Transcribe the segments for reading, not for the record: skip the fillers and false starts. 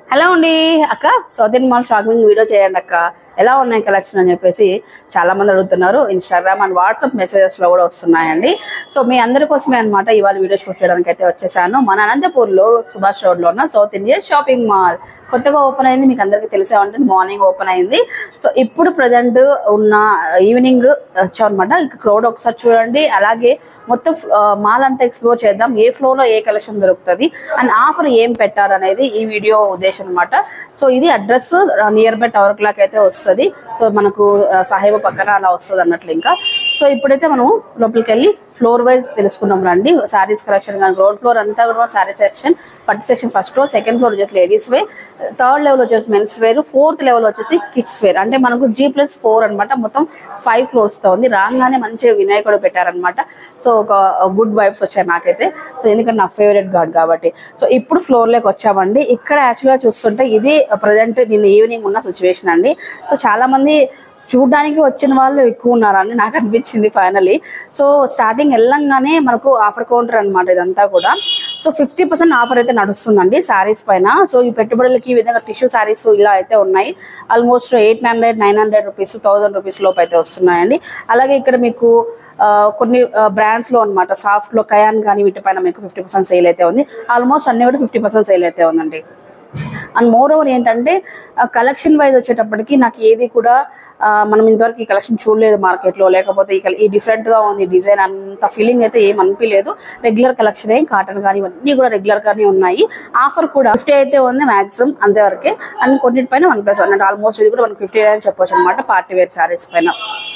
Hello అండి అక్క South Indian mall shopping video చేయండి అక్క ఎలా ఉన్నాయి కలెక్షన్ అని చెప్పేసి చాలా మంది అడుగుతున్నారు ఇన్స్టాగ్రామ్ అండ్ వాట్సాప్ మెసేజెస్ లో కూడా వస్తున్నాయండి సో మీ అందరి కోసమే అన్నమాట ఇవాళ వీడియో షూట్ చేయడానికి అయితే వచ్చేసాను మన అనంతపూర్ లో సుభాష్ రోడ్ లో ఉన్న సౌత్ ఇండియన్ షాపింగ్ మాల్ కొత్తగా ఓపెన్ అయింది మీకు అందరికీ తెలిసే ఉంటుంది మార్నింగ్ ఓపెన్ అయింది సో ఇప్పుడు ప్రజెంట్ ఉన్న ఈవినింగ్ వచ్చామన్నమాట ఇక క్రౌడ్ ఒకసారి చూడండి అలాగే మొత్తం మాల్ అంతా ఎక్స్ప్లోర్ చేద్దాం ఏ ఫ్లోర్ లో ఏ కలెక్షన్ దొరుకుతుంది అండ్ ఆఫర్ ఏం పెట్టారు అనేది ఈ వీడియో ఉద్దేశం అన్నమాట సో ఇది address nearby tower clock అయితే వస్తుంది సో మనకు సాహేబ పక్కన అలా వస్తుంది అన్నట్లు ఇంకా సో ఇప్పుడైతే మనం లోపలికి వెళ్ళి ఫ్లోర్ వైజ్ తెలుసుకుందాం రండి శారీస్ కలెక్షన్ కానీ గ్రౌండ్ ఫ్లోర్ అంతా కూడా శారీ సెక్షన్ పట్టు section first floor second floor వచ్చేసి లేడీస్ వేర్ థర్డ్ లెవెల్ వచ్చేసి మెన్స్ వేర్ ఫోర్త్ లెవెల్ వచ్చేసి కిడ్స్ వేర్ అంటే మనకు G+4 అనమాట మొత్తం 5 ఫ్లోర్స్ తో ఉంది రాగానే మంచి వినాయకుడు పెట్టారనమాట సో ఒక గుడ్ వైబ్స్ వచ్చాయి నాకైతే సో ఎందుకంటే నా ఫేవరెట్ గాడ్ కాబట్టి సో ఇప్పుడు ఫ్లోర్ లోకి వచ్చామండి ఇక్కడ యాక్చువల్గా చూస్తుంటే ఇది ప్రజెంట్ నిన్న ఈవినింగ్ ఉన్న సిచ్యువేషన్ అండి సో చాలా మంది చూడడానికి వచ్చిన వాళ్ళు ఎక్కువ ఉన్నారని నాకు అనిపించింది ఫైనలీ సో స్టార్టింగ్ వెళ్ళంగానే మనకు ఆఫర్ కౌంటర్ అనమాట ఇదంతా కూడా సో 50% ఆఫర్ అయితే నడుస్తుందండి శారీస్ పైన సో ఈ పెట్టుబడులకి ఈ విధంగా టిష్యూ శారీస్ ఇలా అయితే ఉన్నాయి ఆల్మోస్ట్ 800-900 రూపీస్ 1000 రూపీస్ లోపు అయితే వస్తున్నాయండి అలాగే ఇక్కడ మీకు కొన్ని బ్రాండ్స్ లో అనమాట సాఫ్ట్ లో కయాన్ కానీ వీటిపైన మీకు 50% సేల్ అయితే ఉంది ఆల్మోస్ట్ అన్ని కూడా 50% సేల్ అయితే ఉందండి అండ్ మోర్ ఓవర్ ఏంటంటే కలెక్షన్ వైజ్ వచ్చేటప్పటికి నాకు ఏది కూడా మనం ఇంతవరకు ఈ కలెక్షన్ చూడలేదు మార్కెట్లో లేకపోతే ఈ డిఫరెంట్గా ఉంది డిజైన్ అంత ఫీలింగ్ అయితే ఏం అనిపించలేదు రెగ్యులర్ కలెక్షన్ కాటన్ కానీ ఇవన్నీ కూడా రెగ్యులర్ గానే ఉన్నాయి ఆఫర్ కూడా 50 అయితే ఉంది మాక్సిమం అంతవరకే అండ్ కొన్నిటిపైన 1+1 అంటే ఆల్మోస్ట్ ఇది కూడా 150 అని చెప్పొచ్చు అనమాట పార్టీ వేర్ శారీస్ పైన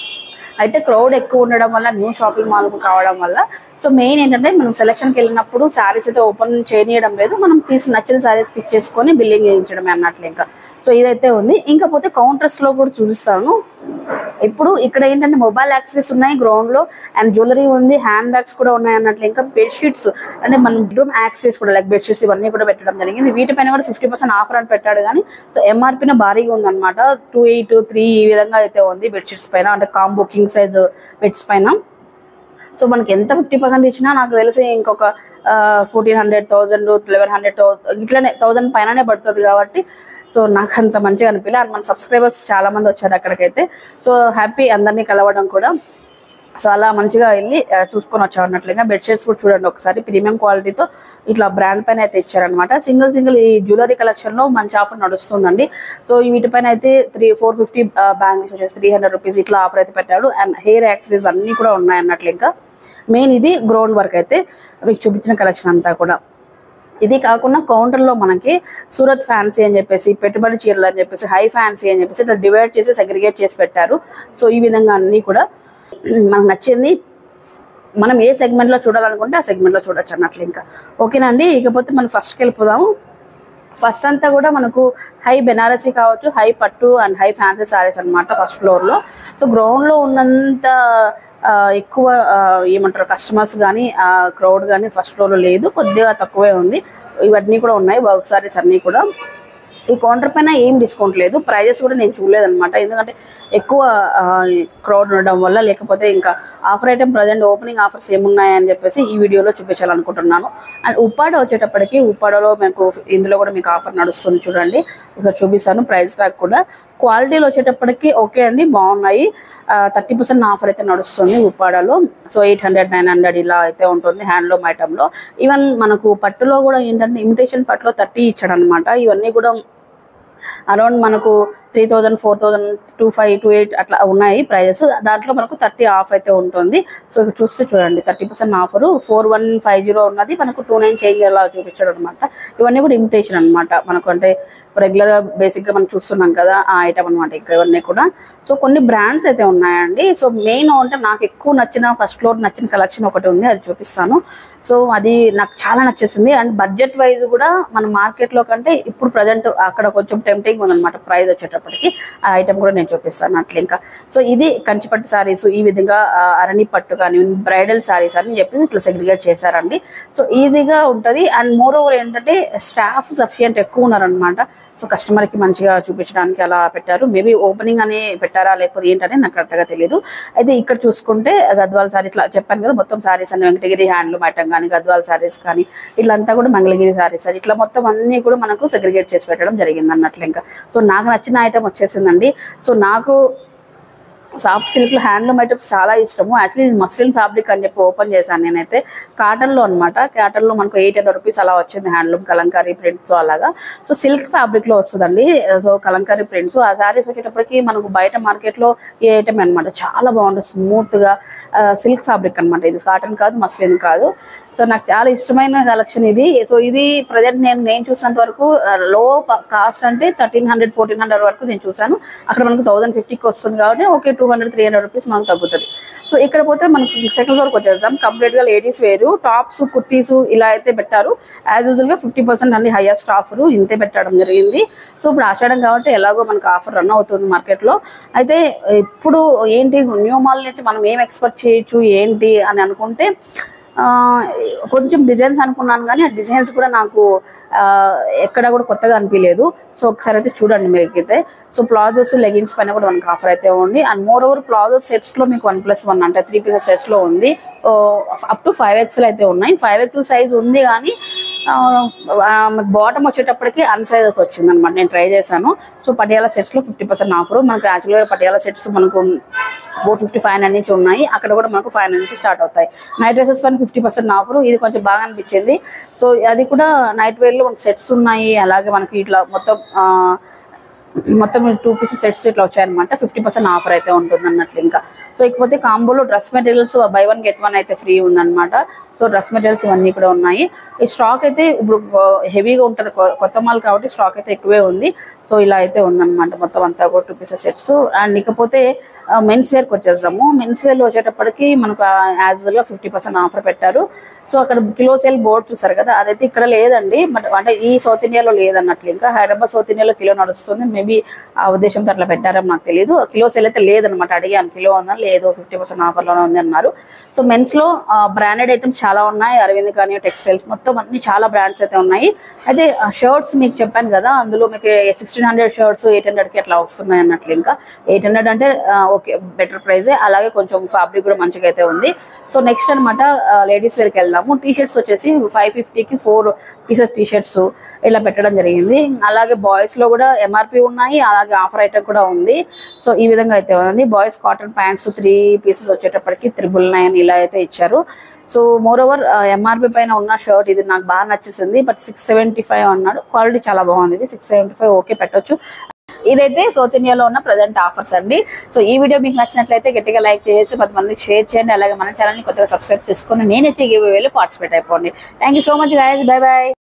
అయితే క్రౌడ్ ఎక్కువ ఉండడం వల్ల న్యూ షాపింగ్ మాల్ కావడం వల్ల సో మెయిన్ ఏంటంటే మనం సెలక్షన్కి వెళ్ళినప్పుడు శారీస్ అయితే ఓపెన్ చేయనీయడం లేదు మనం నచ్చిన శారీస్ పిక్ చేసుకొని బిల్లింగ్ చేయించడమే అన్నట్లు ఇంకా సో ఇదైతే ఉంది ఇంకపోతే కౌంటర్స్ లో కూడా చూపిస్తాను ఇప్పుడు ఇక్కడ ఏంటంటే మొబైల్ యాక్సెసరీస్ ఉన్నాయి గ్రౌండ్ లో అండ్ జ్యువెలరీ ఉంది హ్యాండ్ బ్యాగ్స్ కూడా ఉన్నాయి అన్నట్లు ఇంకా బెడ్షీట్స్ అంటే మన బెడ్రూమ్ యాక్సెసరీస్ కూడా లైక్ బెడ్షీట్స్ ఇవన్నీ కూడా పెట్టడం జరిగింది వీటిపైన కూడా 50% ఆఫర్ అని పెట్టాడు కానీ సో ఎంఆర్పీన భారీగా ఉందన్నమాట 283 ఈ విధంగా అయితే ఉంది బెడ్షీట్స్ పైన అంటే కాంబో కింగ్ సైజ్ బెడ్స్ పైన సో మనకి ఎంత 50% ఇచ్చినా నాకు తెలిసి ఇంకొక 1400 1000 1100 ఇట్లనే 1000 పైననే పడుతుంది కాబట్టి సో నాకు అంత మంచిగా అనిపించలే అండ్ మన సబ్స్క్రైబర్స్ చాలా మంది వచ్చారు అక్కడికైతే సో హ్యాపీ అందరినీ కలవడం కూడా సో అలా మంచిగా వెళ్ళి చూసుకొని వచ్చారు అన్నట్లుగా బెడ్షీట్స్ కూడా చూడండి ఒకసారి ప్రీమియం క్వాలిటీతో ఇట్లా బ్రాండ్ పైన అయితే ఇచ్చారనమాట సింగిల్ ఈ జ్యువెలరీ కలెక్షన్ లో మంచి ఆఫర్ నడుస్తుందండి సో వీటిపైన అయితే 450 బ్యాంగిల్స్ వచ్చేసి 300 రూపీస్ ఇట్లా ఆఫర్ అయితే పెట్టాడు అండ్ హెయిర్ యాక్సెసరీస్ అన్ని కూడా ఉన్నాయి అన్నట్లు ఇంకా మెయిన్ ఇది గ్రౌండ్ వర్క్ అయితే మీకు చూపించిన కలెక్షన్ అంతా కూడా ఇది కాకుండా కౌంటర్లో మనకి సూరత్ ఫ్యాన్సీ అని చెప్పేసి పెట్టుబడి చీరలు అని చెప్పేసి హై ఫ్యాన్సీ అని చెప్పేసి ఇట్లా డివైడ్ చేసి సెగ్రిగేట్ చేసి పెట్టారు సో ఈ విధంగా అన్నీ కూడా మనకు నచ్చింది మనం ఏ సెగ్మెంట్లో చూడాలనుకుంటే ఆ సెగ్మెంట్లో చూడొచ్చు అన్నట్లు ఇంకా ఓకేనండి ఇకపోతే మనం ఫస్ట్కి వెళ్ళిపోదాము ఫస్ట్ అంతా కూడా మనకు హై బెనారసీ కావచ్చు హై పట్టు అండ్ హై ఫ్యాన్సీ సారీస్ అనమాట ఫస్ట్ ఫ్లోర్లో సో గ్రౌండ్లో ఉన్నంత ఎక్కువ ఏమంటారు కస్టమర్స్ కానీ క్రౌడ్ కానీ ఫస్ట్ ఫ్లోర్లో లేదు కొద్దిగా తక్కువే ఉంది ఇవన్నీ కూడా ఉన్నాయి వర్క్ సారీస్ అన్నీ కూడా ఈ కౌంటర్ పైన ఏం డిస్కౌంట్ లేదు ప్రైజెస్ కూడా నేను చూడలేదన్నమాట ఎందుకంటే ఎక్కువ క్రౌడ్ ఉండడం వల్ల లేకపోతే ఇంకా offer item present opening offers ఏమున్నాయని చెప్పేసి ఈ వీడియోలో చూపించాలనుకుంటున్నాను అండ్ ఉప్పాడ వచ్చేటప్పటికి ఉప్పాడలో మీకు ఇందులో కూడా మీకు ఆఫర్ నడుస్తుంది చూడండి ఇక్కడ చూపిస్తాను ప్రైస్ ట్యాగ్ కూడా క్వాలిటీలో వచ్చేటప్పటికి ఓకే అండి బాగున్నాయి 30% ఆఫర్ అయితే నడుస్తుంది ఉప్పాడలో సో 800-900 ఇలా అయితే ఉంటుంది హ్యాండ్లూమ్ ఐటెంలో ఈవెన్ మనకు పట్టులో కూడా ఏంటంటే ఇమిటేషన్ పట్టులో 30 ఇచ్చాడు అనమాట ఇవన్నీ కూడా అరౌండ్ మనకు 3000 4000 2528 అట్లా ఉన్నాయి ప్రైజెస్ దాంట్లో మనకు 30 ఆఫ్ అయితే ఉంటుంది సో ఇక్కడ చూస్తే చూడండి 30% ఆఫర్ 4150 ఉన్నది మనకు 29 చేంజ్ అలా చూపించాడు అనమాట ఇవన్నీ కూడా ఇమిటేషన్ అనమాట మనకు అంటే రెగ్యులర్గా బేసిక్గా మనం చూస్తున్నాం కదా ఆ ఐటమ్ అనమాట ఇంకా ఇవన్నీ కూడా సో కొన్ని బ్రాండ్స్ అయితే ఉన్నాయండి సో మెయిన్ అంటే నాకు ఎక్కువ నచ్చిన ఫస్ట్ ఫ్లోర్ నచ్చిన కలెక్షన్ ఒకటి ఉంది అది చూపిస్తాను సో అది నాకు చాలా నచ్చేసింది అండ్ బడ్జెట్ వైజ్ కూడా మన మార్కెట్లో కంటే ఇప్పుడు ప్రజెంట్ అక్కడ కొంచెం టెంప్టింగ్ ఉందన్నమాట ప్రైస్ వచ్చేటప్పటికి. ఆ ఐటమ్ కూడా నేను చూపిస్తాను అట్లా. ఇంకా సో ఇది కంచిపట్టు సారీస్, ఈ విధంగా అరణి పట్టు కానీ బ్రైడల్ సారీస్ అని చెప్పేసి ఇట్లా సెగ్రిగేట్ చేశారండి. సో ఈజీగా ఉంటుంది. అండ్ మోర్ ఓవర్ ఏంటంటే స్టాఫ్ సఫిషియంట్ ఎక్కువ ఉన్నారనమాట. సో కస్టమర్కి మంచిగా చూపించడానికి అలా పెట్టారు. మేబీ ఓపెనింగ్ అని పెట్టారా లేకపోతే ఏంటనే నాకు కరెక్ట్గా తెలియదు. అయితే ఇక్కడ చూసుకుంటే గద్వాల్ సారీ ఇట్లా చెప్పాను కదా, మొత్తం సారీస్ అన్ని వెంకటగిరి హ్యాండ్లూమ్ ఐటమ్ కానీ గద్వాల్ సారీస్ కానీ ఇట్లంతా కూడా మంగళగిరి సారీస్ అని ఇట్లా మొత్తం అన్ని కూడా మనకు సెగ్రిగేట్ చేసి పెట్టడం జరిగింది అన్నట్లు. ఇంకా సో నాకు నచ్చిన ఐటమ్ వచ్చేసిందండి. సో నాకు సాఫ్ట్ సిల్క్లో హ్యాండ్లూమ్ ఐటమ్స్ చాలా ఇష్టము. యాక్చువల్లీ ఇది మస్లిన్ ఫ్యాబ్రిక్ అని చెప్పి ఓపెన్ చేశాను నేనైతే. కాటన్లో అనమాట. కాటన్లో మనకు 800 రూపీస్ అలా వచ్చింది హ్యాండ్లూమ్ కలంకారీ ప్రింట్స్ అలాగా. సో సిల్క్ ఫ్యాబ్రిక్లో వస్తుందండి. సో కలంకారీ ప్రింట్స్ ఆ శారీస్ వచ్చేటప్పటికి మనకు బయట మార్కెట్లో ఈ ఐటమ్ అనమాట. చాలా బాగుంటుంది, స్మూత్గా సిల్క్ ఫ్యాబ్రిక్ అనమాట. ఇది కాటన్ కాదు, మస్లిన్ కాదు. సో నాకు చాలా ఇష్టమైన కలెక్షన్ ఇది. సో ఇది ప్రజెంట్ నేను చూసినంత వరకు లో కాస్ట్ అంటే 1300 1400 వరకు నేను చూసాను. అక్కడ మనకు 1050కి వస్తుంది కాబట్టి ఓకే 200 300 రూపీస్ మనకు తగ్గుతుంది. సో ఇక్కడ పోతే మనకు సెకండ్ వరకు వచ్చేద్దాం. కంప్లీట్గా లేడీస్ వేరు టాప్స్ కుర్తీస్ ఇలా అయితే పెట్టారు. యాజ్ యూజువల్గా 50% అన్ని హైయెస్ట్ ఆఫర్ ఇంతే పెట్టడం జరిగింది. సో ఇప్పుడు ఆషాఢం కాబట్టి ఎలాగో మనకు ఆఫర్ రన్ అవుతుంది మార్కెట్లో. అయితే ఇప్పుడు ఏంటి న్యూ మాల్ నుంచి మనం ఏం ఎక్స్పెక్ట్ చేయొచ్చు ఏంటి అని అనుకుంటే కొంచెం డిజైన్స్ అనుకున్నాను కానీ ఆ డిజైన్స్ కూడా నాకు ఎక్కడ కూడా కొత్తగా అనిపించలేదు. సో ఒకసారి అయితే చూడండి మీకైతే. సో ప్లాజోస్ లెగిన్స్ పైన కూడా మనకు ఆఫర్ అయితే ఉంది. అండ్ మోర్ ఓవర్ ప్లాజో సెట్స్లో మీకు 1+1 అంటే 3 పీసెస్ సెట్స్లో ఉంది. అప్ టు 5XL అయితే ఉన్నాయి. 5XL సైజ్ ఉంది కానీ బాటమ్ వచ్చేటప్పటికి అన్సైజెస్ వచ్చింది అనమాట. నేను ట్రై చేశాను. సో పటియాలా సెట్స్లో 50% ఆఫర్. మనకు యాక్చువల్గా పటియాలా సెట్స్ మనకు 450 నుంచి ఉన్నాయి. అక్కడ కూడా మనకు 500 నుంచి స్టార్ట్ అవుతాయి. నైట్ డ్రెసెస్ పైన 50% ఆఫర్. ఇది కొంచెం బాగా అనిపించింది. సో అది కూడా నైట్ వేర్లో మనకు సెట్స్ ఉన్నాయి. అలాగే మనకి ఇట్లా మొత్తం 2 పీసెస్ సెట్స్ ఇట్లా వచ్చాయన్నమాట. 50% ఆఫర్ అయితే ఉంటుంది అన్నట్లు. ఇంకా సో ఇకపోతే కాంబోలో డ్రెస్ మెటీరియల్స్ బై 1 get 1 అయితే ఫ్రీ ఉందన్నమాట. సో డ్రెస్ మెటీరియల్స్ ఇవన్నీ కూడా ఉన్నాయి. ఈ స్టాక్ అయితే ఇప్పుడు హెవీగా ఉంటుంది, కొత్త మాల్ కాబట్టి స్టాక్ అయితే ఎక్కువే ఉంది. సో ఇలా అయితే ఉందన్నమాట మొత్తం అంతా కూడా 2 పీసెస్ సెట్స్. అండ్ ఇకపోతే మెన్స్ వేర్కి వచ్చేస్తాము. మెన్స్ వేర్లో వచ్చేటప్పటికి మనకు యాజ్ యూజువల్గా 50% ఆఫర్ పెట్టారు. సో అక్కడ కిలో సేల్ బోర్డ్ చూసారు కదా, అదైతే ఇక్కడ లేదండి. బట్ అంటే ఈ సౌత్ ఇండియాలో లేదన్నట్లు. ఇంకా హైదరాబాద్ సౌత్ ఇండియాలో కిలో నడుస్తుంది. మేబీ ఆ ఉద్దేశంతో అట్లా పెట్టారో నాకు తెలియదు. కిలో సేల్ అయితే లేదనమాట. అడిగాను కిలో ఉందా, లేదు 50% ఆఫర్లోనే ఉంది అన్నారు. సో మెన్స్లో బ్రాండెడ్ ఐటమ్స్ చాలా ఉన్నాయి. అరవింద్ కానీ టెక్స్టైల్స్ మొత్తం అన్ని చాలా బ్రాండ్స్ అయితే ఉన్నాయి. అయితే షర్ట్స్ మీకు చెప్పాను కదా, అందులో మీకు 1600 షర్ట్స్ 800కి అట్లా వస్తున్నాయి అన్నట్లు. ఇంకా 800 అంటే ఓకే బెటర్ ప్రైజే. అలాగే కొంచెం ఫ్యాబ్రిక్ కూడా మంచిగా అయితే ఉంది. సో నెక్స్ట్ అనమాట లేడీస్ వేర్కి వెళ్దాము. టీ షర్ట్స్ వచ్చేసి 550కి 4 పీసెస్ టీ షర్ట్స్ ఇలా పెట్టడం జరిగింది. అలాగే బాయ్స్లో కూడా ఎంఆర్పి ఉన్నాయి, అలాగే ఆఫర్ ఐటమ్ కూడా ఉంది. సో ఈ విధంగా అయితే ఉంది. బాయ్స్ కాటన్ ప్యాంట్స్ 3 పీసెస్ వచ్చేటప్పటికి 999 ఇలా అయితే ఇచ్చారు. సో మోర్ ఓవర్ ఎంఆర్పి పైన ఉన్న షర్ట్ ఇది నాకు బాగా నచ్చేసింది. బట్ 675 అన్నాడు. క్వాలిటీ చాలా బాగుంది. ఇది 675 ఓకే పెట్టొచ్చు. ఇదైతే సౌత్ ఇండియాలో ఉన్న ప్రజెంట్ ఆఫర్స్ అండి. సో ఈ వీడియో మీకు నచ్చినట్లయితే గట్టిగా లైక్ చేసి 10 మందికి షేర్ చేయండి. అలాగే మన ఛానల్ని కొత్తగా సబ్స్క్రైబ్ చేసుకొని నేను ఇచ్చే గివ్ అవేలో పార్టిసిపేట్ అయిపోండి. Thank you so much guys. Bye by.